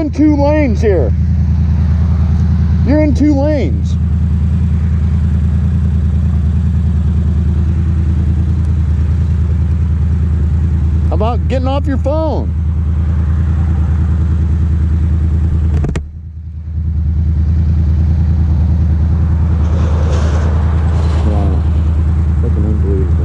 in 2 lanes here. You're in 2 lanes. How about getting off your phone? Wow. Fucking unbelievable.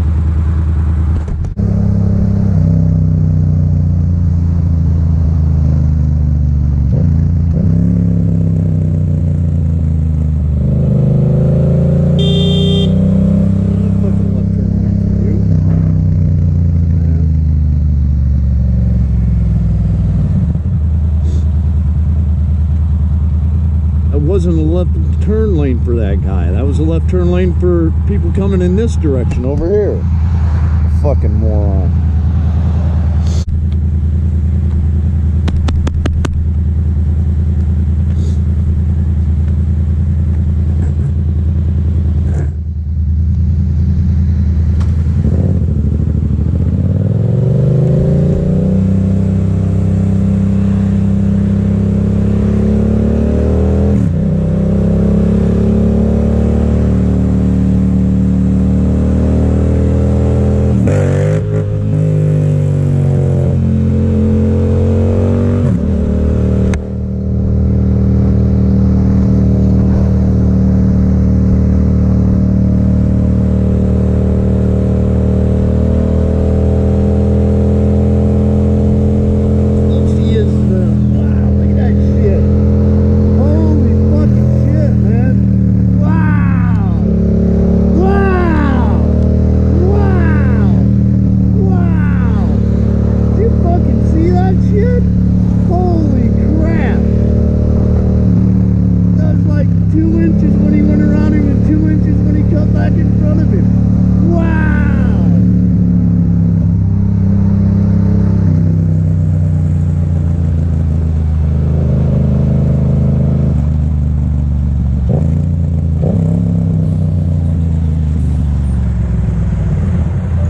Wasn't a left turn lane for that guy. That was a left turn lane for people coming in this direction over here. Fucking moron.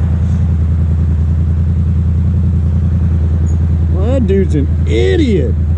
Dude's an idiot.